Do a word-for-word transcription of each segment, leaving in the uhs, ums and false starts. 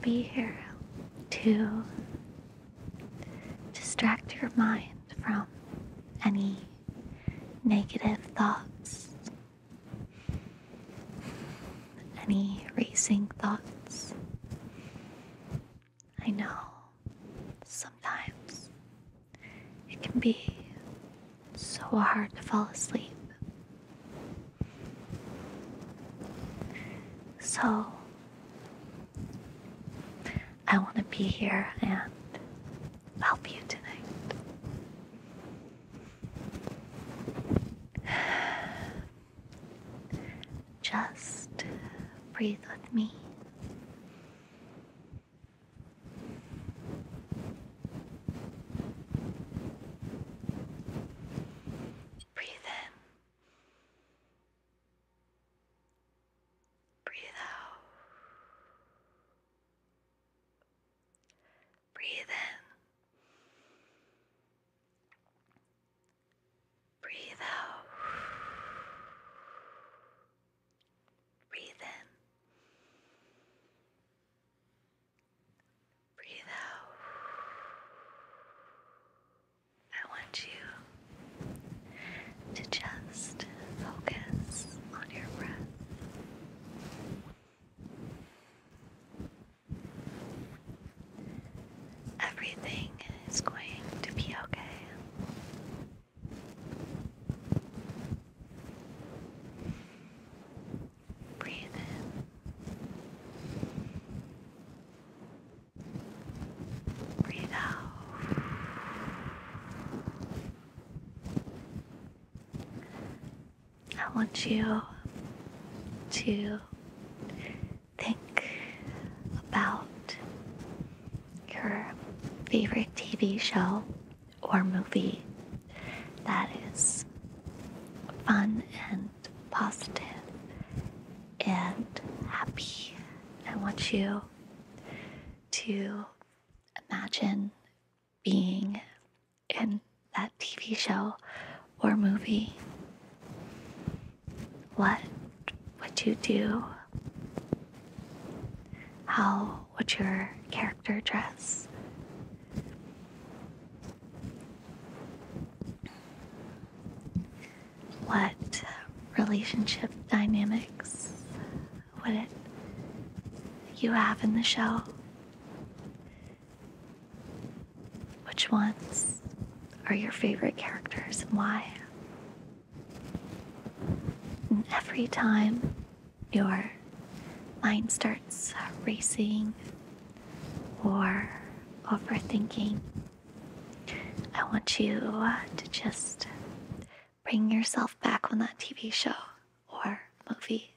be here to distract your mind from any negative thoughts, any racing thoughts. I know sometimes it can be so hard to fall asleep. So I want to be here and help you tonight. Just breathe with me. Breathe in. Breathe out. Breathe in. Breathe out. Breathe in. Breathe out. I want you to just focus on your breath. Everything is going to be okay. Breathe in. Breathe out. I want you to think about your favorite T V show or movie that is fun and positive and happy. I want you to imagine being in that T V show or movie. What would you do? How would your character dress? What relationship dynamics would it you have in the show? Which ones are your favorite characters and why? And every time your mind starts racing or overthinking, I want you to just bring yourself back on that T V show or movie.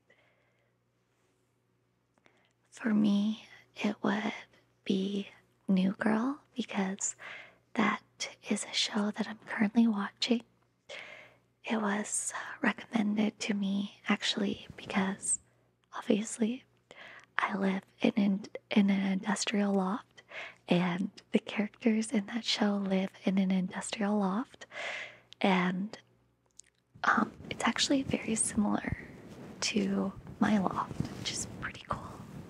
For me, it would be New Girl because that is a show that I'm currently watching. It was recommended to me actually because obviously I live in an, in an industrial loft and the characters in that show live in an industrial loft, and um, it's actually very similar to my loft, which is pretty cool.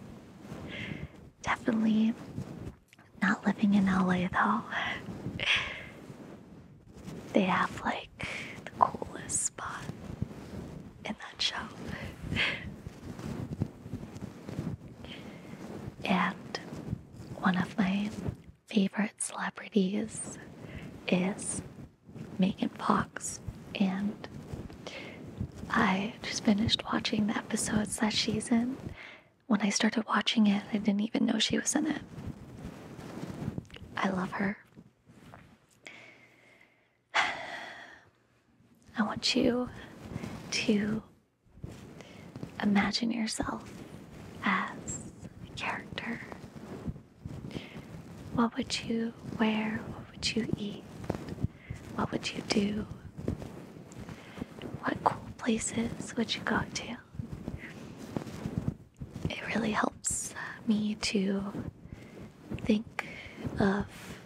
Definitely not living in L A though. They have like the coolest spot in that show. And one of my favorite celebrities is Megan Fox, and I just finished watching the episodes that she's in. When I started watching it, I didn't even know she was in it. I love her. I want you to imagine yourself as a character. What would you wear? What would you eat? What would you do? What cool places would you go to? It really helps me to think of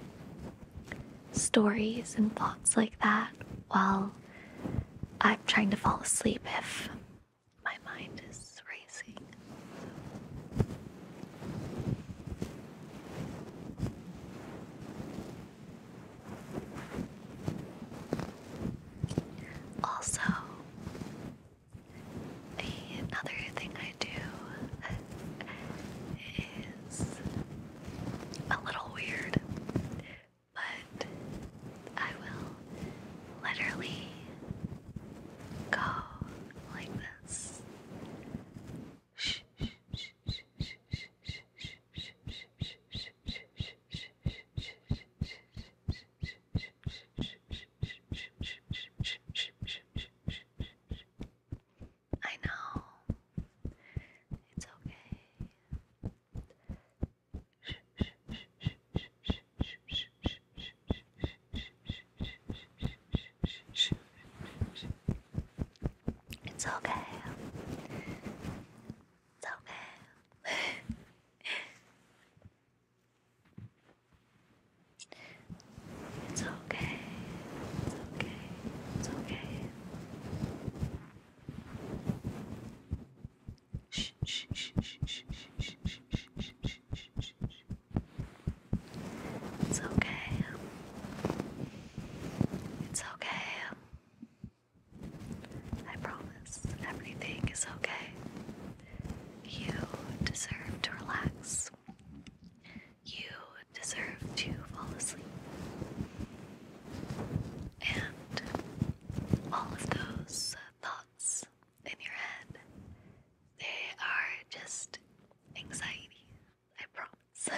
stories and thoughts like that while I'm trying to fall asleep if my mind is racing. is okay. You deserve to relax. You deserve to fall asleep. And all of those thoughts in your head, they are just anxiety, I promise.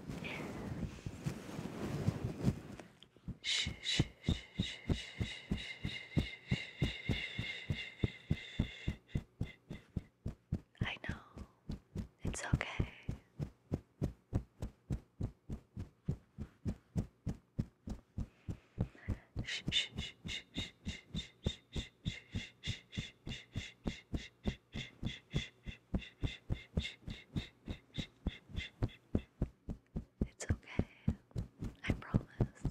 Shh, shh, shh, shh, shh. I know. It's okay. Shh, shh, shh, shh, shh. It's okay. I promise.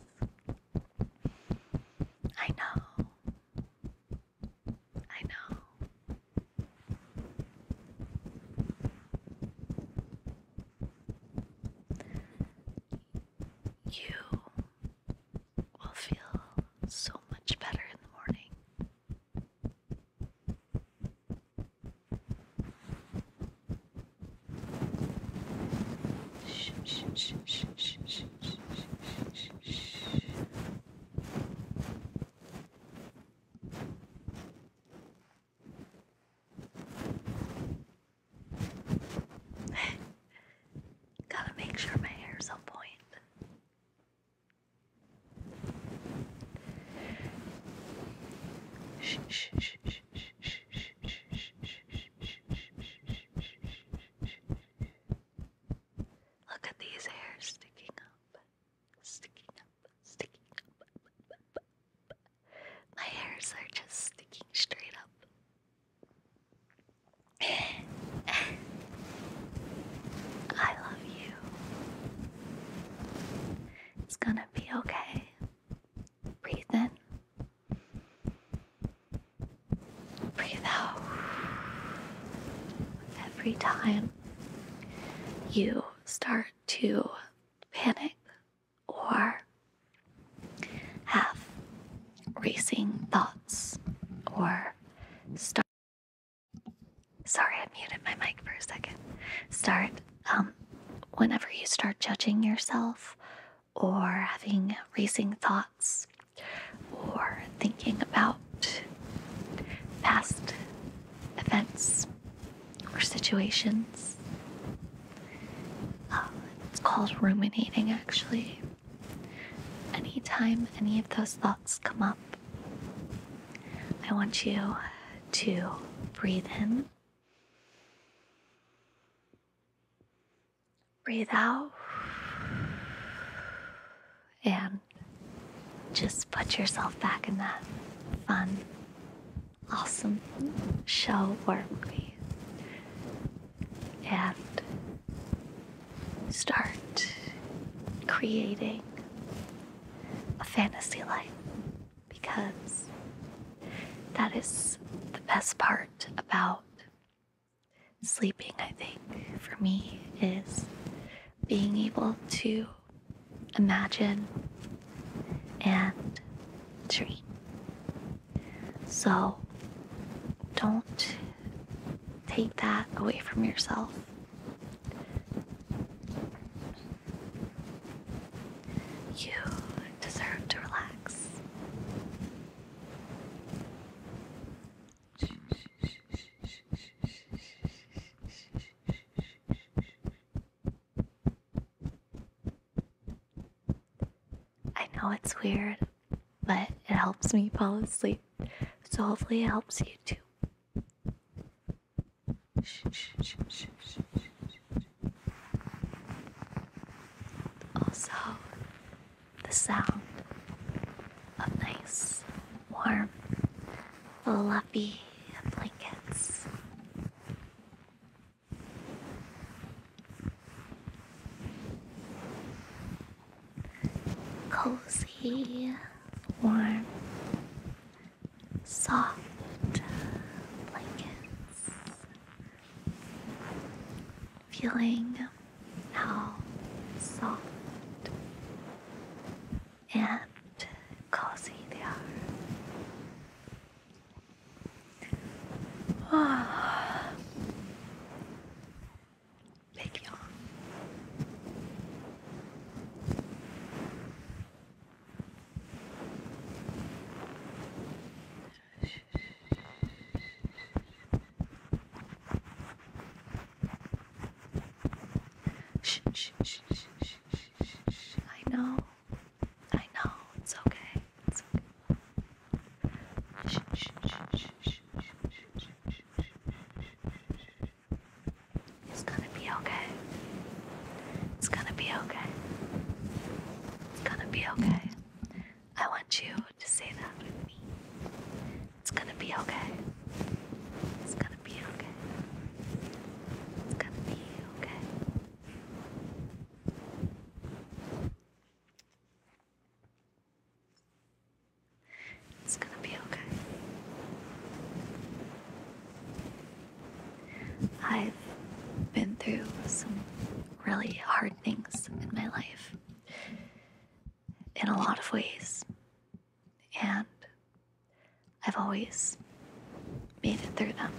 I know. I know. You will feel so much better in the morning. Shh, shh, shh, shh, shh, shh, shh, shh, shh. Gotta make sure my hair's on point. Shh, shh, shh, shh, shh, shh, Look at these hairs sticking up, sticking up, sticking up. My hairs are just sticking straight up. I love you. It's gonna be okay. Breathe in. Breathe out. Every time you start to panic or have racing thoughts or start sorry I muted my mic for a second start um whenever you start judging yourself or having racing thoughts or thinking about past events or situations. Uh, it's called ruminating, actually. Anytime any of those thoughts come up, I want you to breathe in, breathe out, and just put yourself back in that fun, awesome show or movie. And start creating a fantasy life, because that is the best part about sleeping, I think, for me, is being able to imagine and dream. So don't take that away from yourself. You deserve to relax. I know it's weird, but it helps me fall asleep. So hopefully it helps you too. Also, the sound of nice, warm, fluffy blankets. Cozy, warm, soft blankets. Feeling how soft and cozy they are. really hard things in my life in a lot of ways. And I've always made it through them.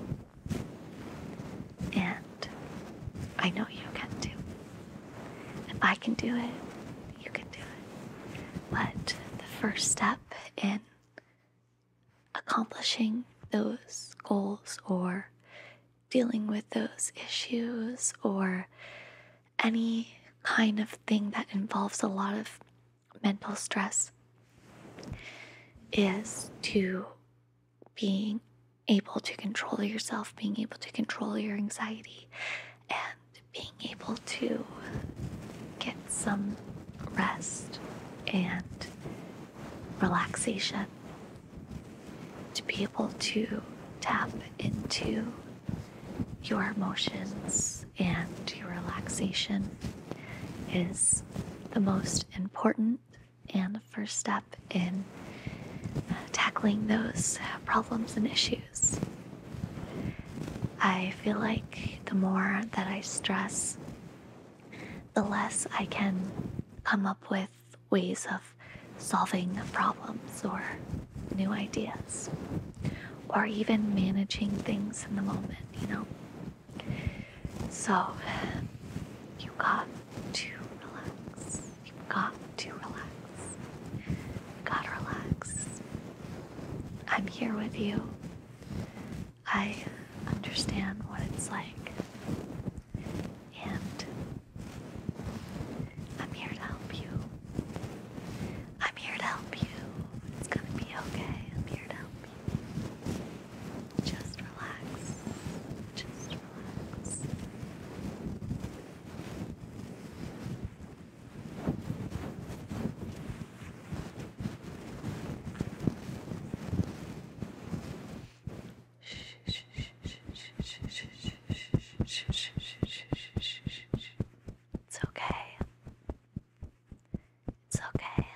And I know you can too. If I can do it, you can do it. But the first step in accomplishing those goals or dealing with those issues or any kind of thing that involves a lot of mental stress is to being able to control yourself, being able to control your anxiety, and being able to get some rest and relaxation, to be able to tap into your emotions and your relaxation is the most important and the first step in tackling those problems and issues. I feel like the more that I stress, the less I can come up with ways of solving problems or new ideas, or even managing things in the moment, you know? So, you got to relax. You got to relax. You gotta relax. I'm here with you. I understand what it's like. And I'm here to help you. I'm here to help you. It's gonna be okay. I'm here to help you. Just relax. Just relax. It's okay. It's okay.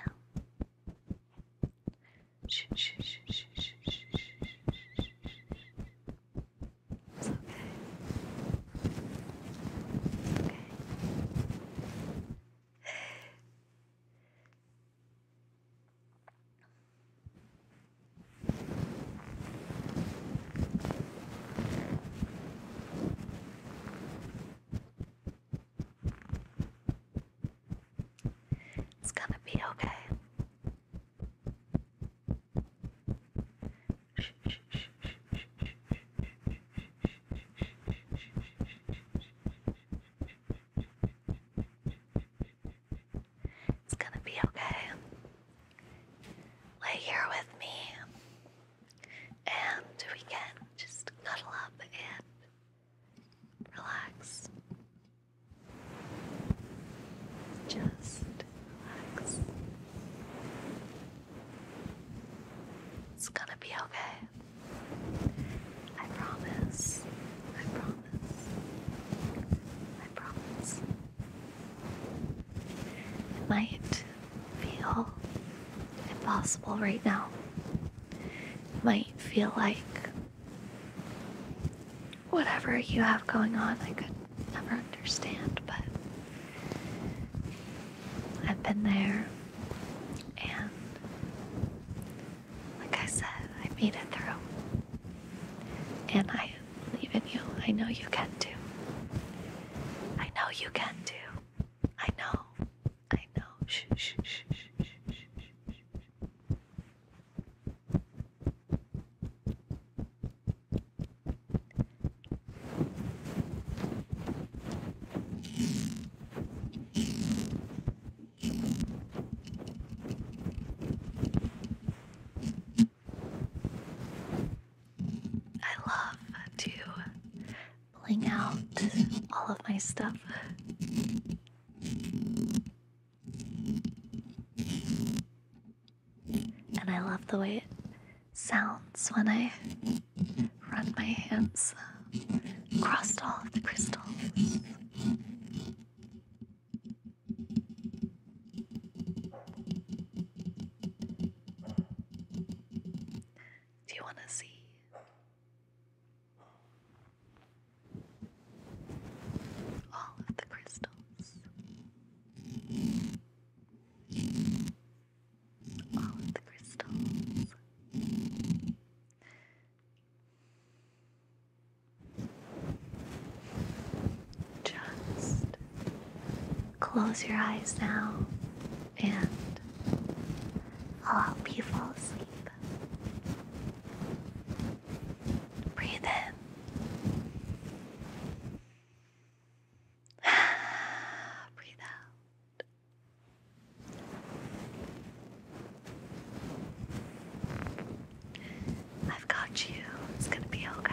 It's okay. Okay. It's gonna be okay. It's gonna be okay. Lay here with me, and we can just cuddle up and relax. Just relax. It's gonna be okay. I promise. I promise. I promise. It might feel impossible right now. It might feel like whatever you have going on, I could never understand, but I've been there, and like I said, I made it through. And I believe in you. I know you can too. I know you can too. I know. I know. Shh, shh, shh, shh, shh, shh, shh. I love to bling out all of my stuff. And I love the way it sounds when I run my hands across all of the crystals. Do you want to see? All of the crystals. close your eyes now and I'll help you fall asleep. Breathe in. Breathe out. I've got you. It's gonna be okay.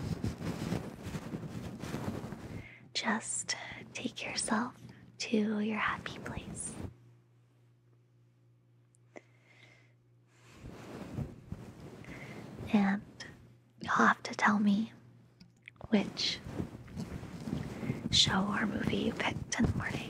Just take yourself to your happy place. And you'll have to tell me which show or movie you picked in the morning.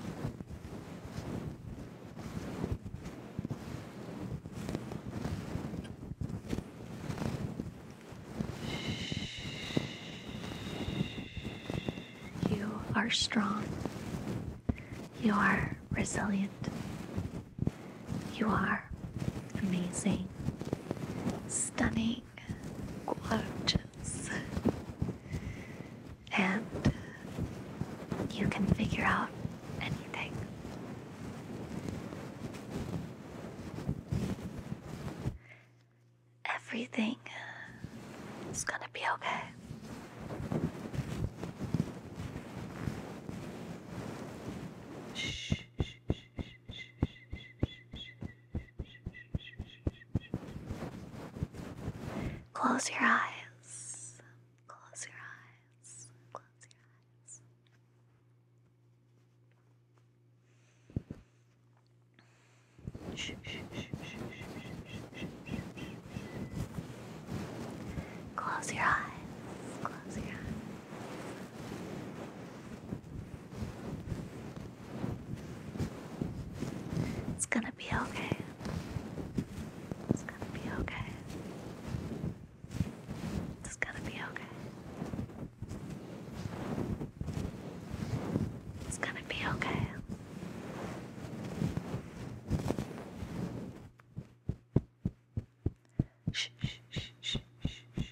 You are strong. You are resilient. You are amazing, stunning, gorgeous, and you can figure out anything. Everything is gonna be okay. Shh. Close your eyes. Close your eyes. Close your eyes. Shh, shh, shh, shh, shh, shh, shh. Close your eyes. Close your eyes. It's gonna be okay. It's gonna be okay. It's gonna be okay. It's gonna be okay. Shh, shh, shh, shh, shh,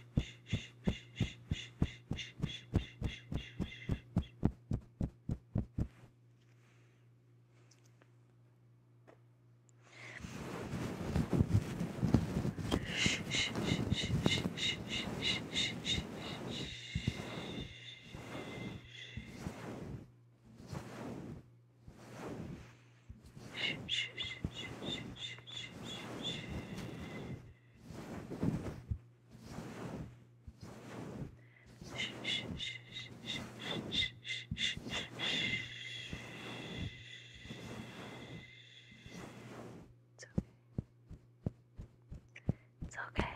It's okay.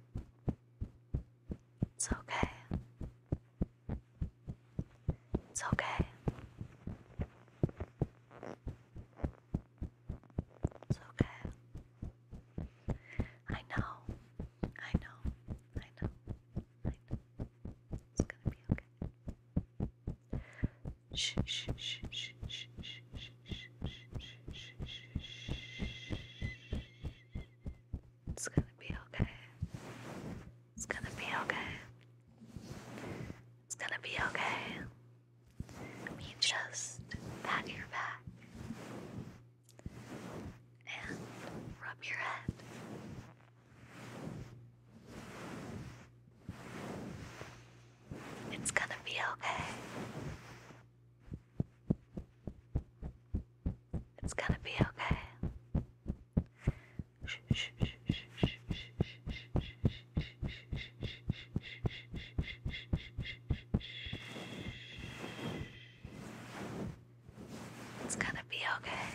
It's okay. It's okay. It's okay. I know. I know. I know. I know. It's gonna be okay. Shh, shh, shh, shh, shh, shh, shh, shh, shh, shh. It's gonna be okay. It's gonna be okay. It's gonna be okay. You just pat your back and rub your head. It's gonna be okay. It's gonna be okay. Shh, shh, shh, shh, shh, shh, shh, It's gonna be okay.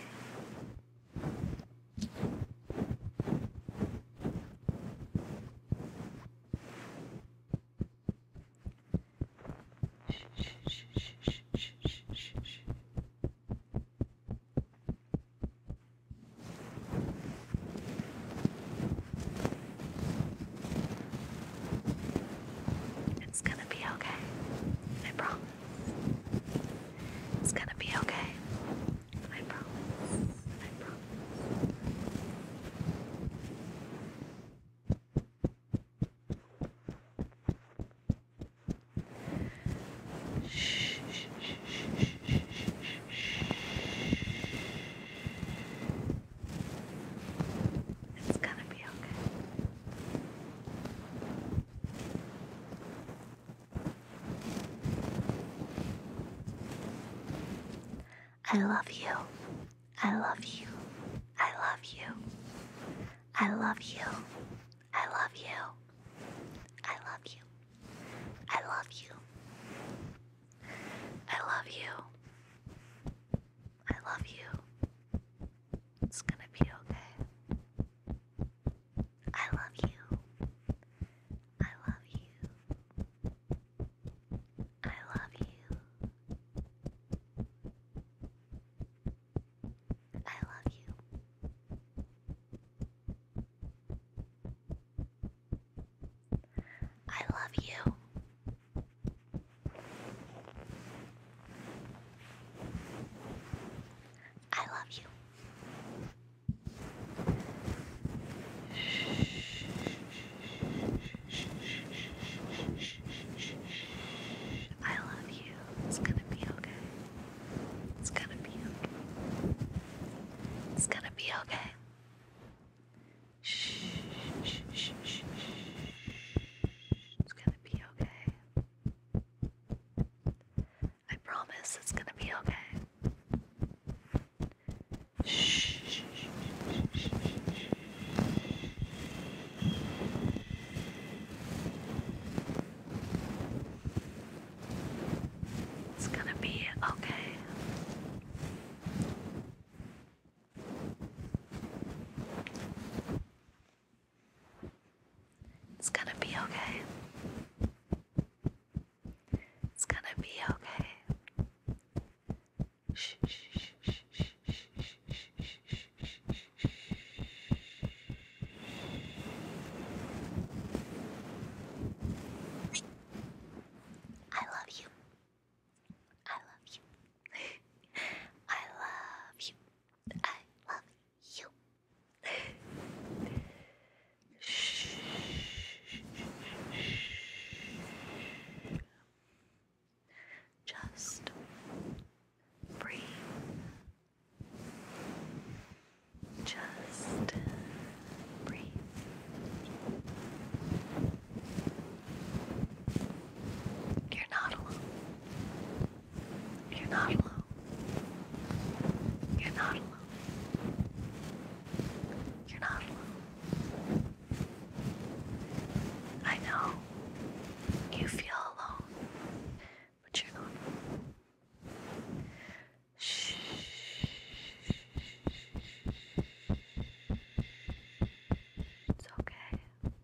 I love you. I love you. I love you. I love you. I love you. I love you. I love you. I love you. I love you. It's gonna be okay. I love you. I love you. I love you. I love you. I love you. I love you. I love you. It's gonna be okay. It's gonna be okay. It's gonna be okay. Shh, shh, shh, shh, shh. It's gonna be okay. I promise it's gonna be okay. Shh, shh, shh, shh, shh, shh. It's gonna be okay. It's gonna be okay. It's gonna be okay. Shh, shh, shh, shh, shh, shh, shh, shh, shh, shh. I love you. I love you. I love you. I love you. Shh. Just breathe. Just breathe. You're not alone. You're not alone. You're not alone. You're not alone. I know you feel alone, but you're not alone. Shh. It's okay.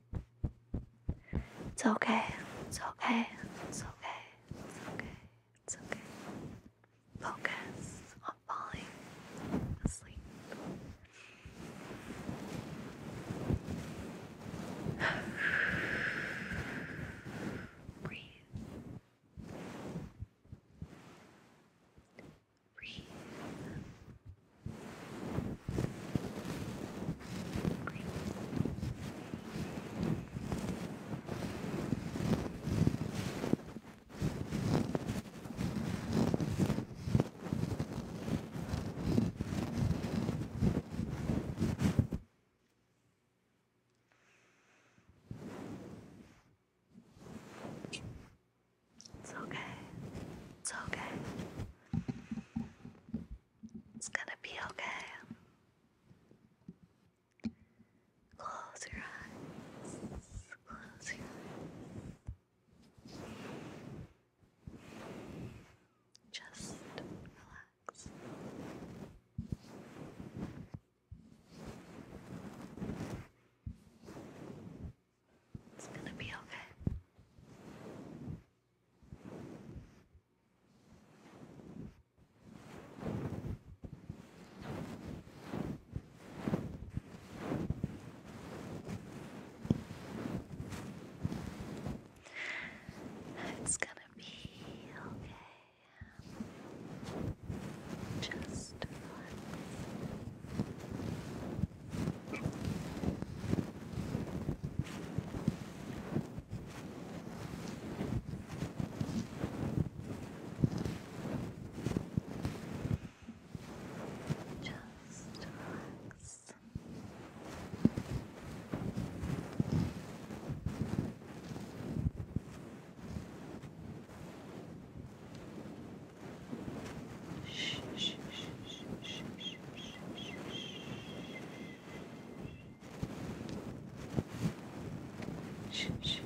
It's okay. It's okay. It's okay. It's okay. It's okay. Focus on falling asleep. Breathe. Breathe. Breathe. shh, shh.